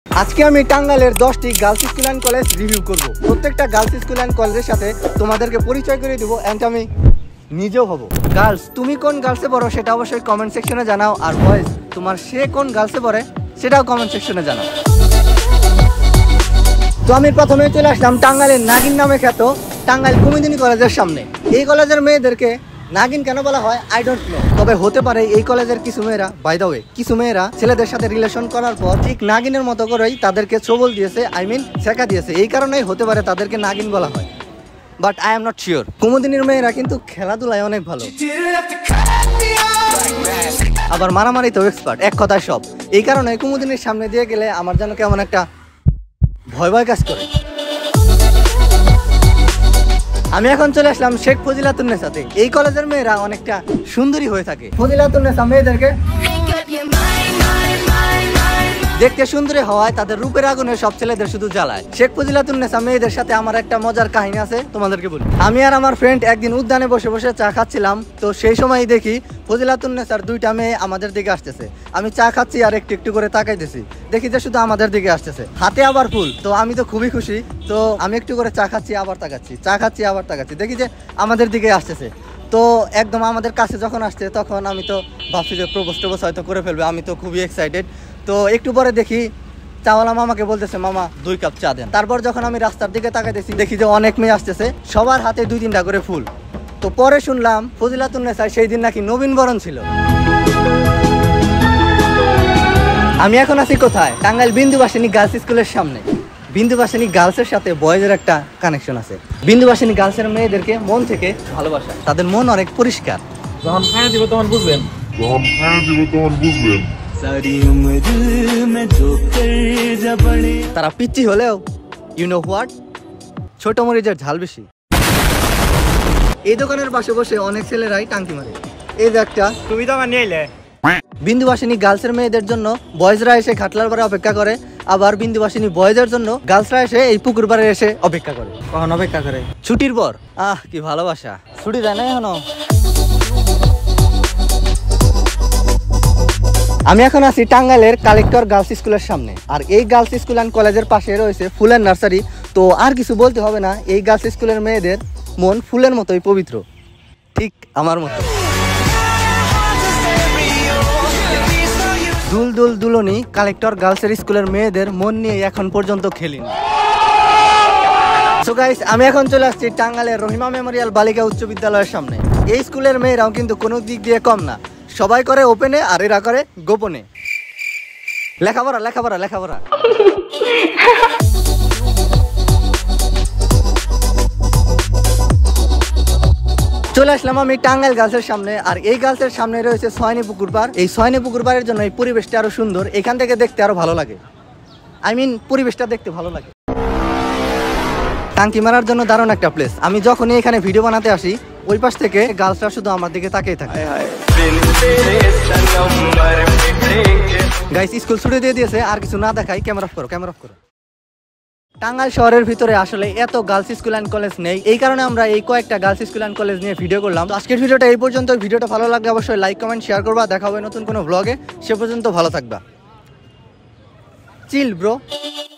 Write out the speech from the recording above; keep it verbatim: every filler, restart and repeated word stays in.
আজকে আমি টাঙ্গাইলের দশটি girls school and college review করব। প্রত্যেকটা গার্লস স্কুল অ্যান্ড কলেজের সাথে তোমাদেরকে পরিচয় করে দিব এন্ড আমি নিজেও হব। গার্লস, তুমি কোন গার্লসে পড়ো সেটা অবশ্যই কমেন্ট সেকশনে জানাও, আর বয়েজ তোমার সে কোন গার্লসে পড়ে সেটাও কমেন্ট সেকশনে জানাও। তো আমি প্রথমে চলে আসলাম টাঙ্গাইলের নাগিন নামে খ্যাত টাঙ্গাইল কুমুদিনী কলেজের সামনে। এই কলেজের মেয়েদেরকে নাগিন কেন বলা হয় আই ডোন্ট নো, তবে হতে পারে এই কলেজের কিছু মেয়েরা, বাই দ্য ওয়ে কিছু মেয়েরা ছেলেদের সাথে রিলেশন করার পর ঠিক নাগিনের মতো করেই তাদেরকে ছবল দিয়েছে, আই মিন শেখা দিয়েছে, এই কারণেই হতে পারে তাদেরকে নাগিন বলা হয়, but I am not sure. কুমুদিনীর মেয়েরা কিন্তু খেলাধুলায় অনেক ভালো, আবার মারামারিতেও এক্সপার্ট, এক কথায় সব। এই কারণে কুমুদিনীর সামনে দিয়ে গেলে আমার যেন কেমন একটা ভয় ভয় কাজ করে। আমি এখন চলে আসলাম শেখ ফজিলাতুন্নেসাতে। এই কলেজের মেয়েরা অনেকটা সুন্দরী হয়ে থাকে। ফজিলাতুন্নেসা মেয়েদেরকে দেখতে সুন্দরী হওয়ায় তাদের রূপের আগুনে সব ছেলেদের শুধু জ্বালায়। শেখ ফজিলাতুন্নেসা মেয়েদের সাথে আমার একটা মজার কাহিনী আছে, তোমাদেরকে বলি। আমি আর আমার ফ্রেন্ড একদিন উদ্যানে বসে বসে চা খাচ্ছিলাম, তো সেই সময় দেখি ফজিলাতুন্নেসার দুইটা মেয়ে আমাদের দিকে আসতেছে। আমি চা খাচ্ছি আর একটু একটু করে তাকাইতেছি, দেখি যে শুধু আমাদের দিকে আসতেছে, হাতে আবার ফুল। তো আমি তো খুবই খুশি, তো আমি একটু করে চা খাচ্ছি আবার তাকাচ্ছি, চা খাচ্ছি আবার তাকাচ্ছি, দেখি যে আমাদের দিকে আসতেছে। তো একদম আমাদের কাছে যখন আসছে তখন আমি তো ভাবছি যে প্রপোজ টোপোজ হয়তো করে ফেলবে, আমি তো খুবই এক্সাইটেড। তো একটু পরে দেখি চাওয়ালা মামাকে বলতেছে মামা দুই কাপ চা দেন। তারপর যখন আমি রাস্তার দিকে তাকাইতেছি দেখি যে অনেক মেয়ে আসতেছে, সবার হাতে দুই তিনটা করে ফুল। তো পরে শুনলাম ফজিলাতুন্নেসা সেই দিন নাকি নবীন বরণ ছিল। আমি এখন আছি কোথায়? টাঙ্গাইল বিন্দুবাসিনী গার্লস স্কুলের সামনে। বিন্দুবাসিনী গার্লসের সাথে বয়েজের একটা কানেকশন আছে। বিন্দুবাসিনী গার্লসের মেয়েদেরকে মন থেকে ভালোবাসা, তাদের মন অনেক পরিষ্কার। যখন খায়া দিব তখন বুঝবেন, যখন খায়া দিব তখন বুঝবেন। তারা পিচ্চি হলেও ইউ নো হোয়াট, ছোট মরিচের ঝাল বেশি। এই দোকানের পাশে বসে অনেক ছেলেরাই টাঙ্কি মারে। এই যে একটা, তুমি তো আমার নিয়ে বিন্দুবাসিনী গার্লসের মেয়েদের জন্য বয়েজরা এসে খাটলার পারে অপেক্ষা করে, আবার বিন্দুবাসিনী বয়েজের জন্য গার্লসরা এসে এই পুকুর পাড়ে এসে অপেক্ষা করে। কখন অপেক্ষা করে? ছুটির পর। আহ কি ভালোবাসা, ছুটি দেয় না এখনো। আমি এখন আছি টাঙ্গাইলের কালেক্টর গার্লস স্কুলের সামনে, আর এই গার্লস স্কুল অ্যান্ড কলেজের পাশে রয়েছে ফুলের নার্সারি। তো আর কিছু বলতে হবে না, এই গার্লস স্কুলের মেয়েদের মন ফুলের মতোই পবিত্র, ঠিক আমার মতো। দুল দুল দুলনি কালেক্টর গার্লসের স্কুলের মেয়েদের মন নিয়ে এখন পর্যন্ত খেলিনি। সো গাইস, আমি এখন চলে আসছি টাঙ্গাইলের রহিমা মেমোরিয়াল বালিকা উচ্চ বিদ্যালয়ের সামনে। এই স্কুলের মেয়েরাও কিন্তু কোনো দিক দিয়ে কম না, সবাই করে ওপেনে আর এরা করে গোপনে। লেখাপড়া লেখাপড়া লেখাপড়া। চলে আসলাম আমি টাঙ্গাইল গার্লসের সামনে, আর এই গার্লসের সামনে রয়েছে সয়নি পুকুর পাড়। এই সয়নি পুকুর পাড়ের জন্য এই পরিবেশটা আরো সুন্দর, এখান থেকে দেখতে আরো ভালো লাগে, আই মিন পরিবেশটা দেখতে ভালো লাগে। টাঙ্কি মারার জন্য দারুণ একটা প্লেস। আমি যখনই এখানে ভিডিও বানাতে আসি ওই পাশ থেকে গার্লসরা শুধু আমার দিকে তাকিয়ে থাকে। গাইস, স্কুল ছুটি দিয়ে দিয়েছে, আর কিছু না দেখাই, ক্যামেরা অফ করো, ক্যামেরা অফ করো। টাঙ্গাইল শহরের ভিতরে আসলে এত গার্লস স্কুল অ্যান্ড কলেজ নেই, এই কারণে আমরা এই কয়েকটা গার্লস স্কুল অ্যান্ড কলেজ নিয়ে ভিডিও করলাম। তো আজকের ভিডিওটা এই পর্যন্ত। ভিডিওটা ভালো লাগলে অবশ্যই লাইক কমেন্ট শেয়ার করবা। দেখা হবে নতুন কোনো ব্লগে, সে পর্যন্ত ভালো থাকবা। Chill bro.